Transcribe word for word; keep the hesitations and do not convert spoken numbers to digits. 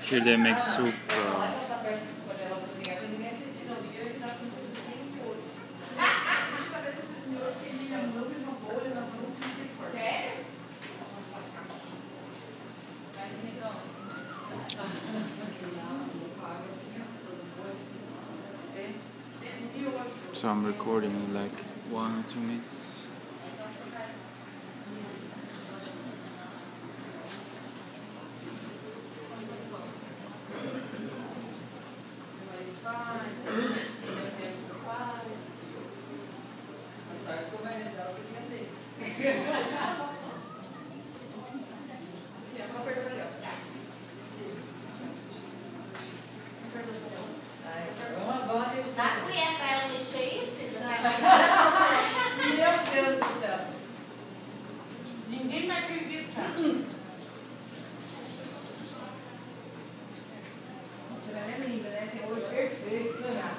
Aquele é super. So I'm recording in like one or two minutes. Dá a colher pra ela mexer isso? Meu Deus do céu. Ninguém vai acreditar. Você vai ver linda, né? Tem olho perfeito, né?